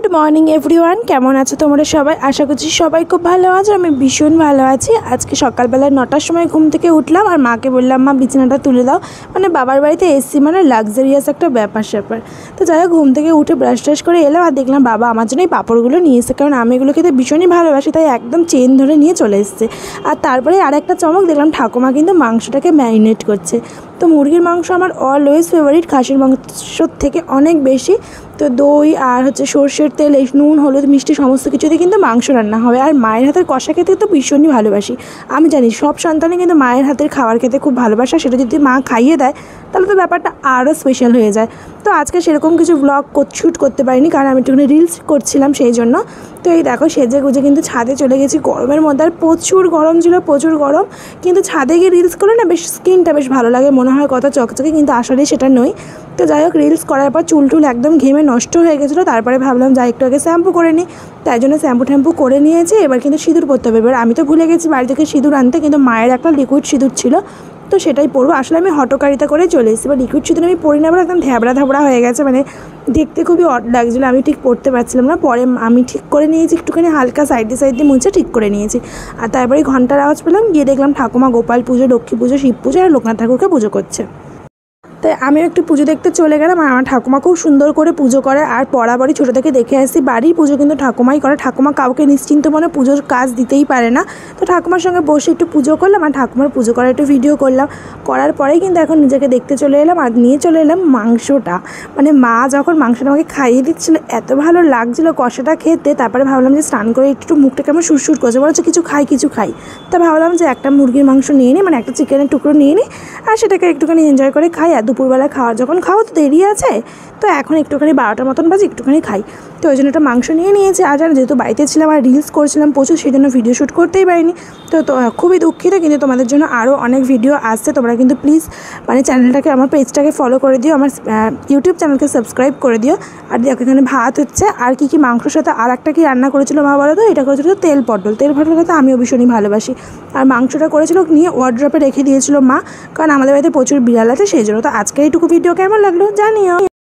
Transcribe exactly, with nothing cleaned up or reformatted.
Good morning everyone केमन आछो तोमरा सबाई आशा करछि सबाई खूब भालो आछो। आमि भीषण भालो आछि। आज के सकाल बेला नटार समय घुम थेके उठलाम और माके बोललाम मा बिछानाटा तुले दाओ। माने बाबार बाड़ीते एसछि माने लाक्सारियास एकटा ब्यापार स्यापार। तो जाई होक घुम थेके उठे ब्राश टाश करे एलाम और देखलाम बाबा आमार जोन्नो पापड़गुलो निये एसेছে, कारण आमि एगुलो खेते भीषणই भालोबासि, ताई एकदम चेन धरे निये चले एसेছে। और तारपरे आरेकटा चमक देखलाम ठाकुमा किन्तु मांसटाके मैरिनेट करছে। तो मुरगिर मांस आमार अलवेज फेभारिट, खासिर मांसर थेके अनेक बेशी। तो दई और होच्छे सर्षेर तेल नुन हलुद मिष्टि समस्त किछु दिये किन्तु मांस रान्ना हबे। और मायेर हातेर कषा खेते तो भीषणই भालोबासि। आमि जानि सब सन्तानই किन्तु मायेर हातेर खाबार खेते खूब भालोबासे, सेटा जोदि मा खाइये देय ताहले तो ब्यापारटा आरो स्पेशल हये जाय। तो आजके सेरकम किछु ब्लग शुट करते पारिनि, कारण आमि एकटुखानि रिल्स करछिलाम सेई जोन्नो। तो এই দেখো সেজে গুজে কিন্তু ছাদে চলে গেছি গরমের মধ্যে, আর প্রচুর গরম ছিল, প্রচুর গরম। কিন্তু ছাদে গিয়ে রিলস করলে না বেশ স্কিনটা বেশ ভালো লাগে, মনে হয় কত চকচকে, কিন্তু আসলে সেটা নয়। তো যাই হোক রিলস করার পর চুল টুল একদম ঘেমে নষ্ট হয়ে গেছিলো। তারপরে ভাবলাম যাই একটু আগে শ্যাম্পু করে নিই, তাই জন্য শ্যাম্পু ট্যাম্পু করে নিয়েছি। এবার কিন্তু সিঁদুর পরতে হবে। এবার আমি তো ভুলে গেছি বাড়ি থেকে সিঁদুর আনতে, কিন্তু মায়ের একটা লিকুইড সিঁদুর ছিল, তো সেটাই পরবো। আসলে আমি হটকারিতা করে চলে এসেছি, বা লিকুইড সিঁদুর আমি পরি না, বলে একদম ধ্যাবড়া ধাবড়া হয়ে গেছে, মানে দেখতে খুবই অড লাগছিলো, আমি ঠিক পরতে পারছিলাম না। পরে আমি ঠিক করে নিয়েছি, একটুখানি হালকা সাইডে সাইডে মুছে ঠিক করে নিয়েছি। আর তারপরে ঘন্টার আওয়াজ পেলাম, গিয়ে দেখলাম ঠাকুমা গোপাল পুজো, লক্ষ্মী পুজো, শিব পুজো আর লোকনাথ ঠাকুরকে পুজো করছে। তাই আমিও একটু পুজো দেখতে চলে গেলাম। আর আমার ঠাকুমা খুব সুন্দর করে পুজো করে, আর বরাবরই ছোটো থেকে দেখে আসছি বাড়ির পুজো কিন্তু ঠাকুমাই করে। ঠাকুমা কাউকে নিশ্চিন্ত মনে পুজোর কাজ দিতেই পারে না। তো ঠাকুমার সঙ্গে বসে একটু পুজো করলাম, আর ঠাকুমার পুজো করার একটু ভিডিও করলাম। করার পরেই কিন্তু এখন নিজেকে দেখতে চলে এলাম, আর নিয়ে চলে এলাম মাংসটা। মানে মা যখন মাংসটা আমাকে খাইয়ে দিচ্ছিলো এত ভালো লাগছিলো কষাটা খেতে। তারপরে ভাবলাম যে স্নান করে একটু মুখটা কেমন সুরসুর করছে, বলছে কিছু খাই কিছু খাই। তা ভাবলাম যে একটা মুরগির মাংস নিয়ে নিই, মানে একটা চিকেনের টুকরো নিয়ে নিই, আর সেটাকে একটুখানি এনজয় করে খাই। আর দুপুরবেলা খাওয়া যখন খাওয়া তো দেরি আছে, তো এখন একটুখানি বারোটার মতন বাজে, একটুখানি খাই। তো ওই জন্য একটা মাংস নিয়ে নিয়েছি। আর জানো যেহেতু বাড়িতে ছিলাম আর রিলস করছিলাম প্রচুর, সেই জন্য ভিডিও শ্যুট করতেই পারিনি। তো তো খুবই দুঃখিত, কিন্তু তোমাদের জন্য আরও অনেক ভিডিও আসছে। তোমরা কিন্তু প্লিজ মানে চ্যানেলটাকে, আমার পেজটাকে ফলো করে দিও, আমার ইউটিউব চ্যানেলকে সাবস্ক্রাইব করে দিও। আর দেখো এখানে ভাত হচ্ছে, আর কী কী মাংসর সাথে আর একটা কী রান্না করেছিল মা বলো তো, এটা করেছিল তেল পটল। তেল পটল খেতে আমিও ভীষণই ভালোবাসি। আর মাংসটা করেছিল নিয়ে ওয়ার্ড্রপে রেখে দিয়েছিল মা, কারণ আমাদের বাড়িতে প্রচুর বিড়াল আছে সেই জন্য। তো আজকে এইটুকু ভিডিও কেমন লাগলো জানিও।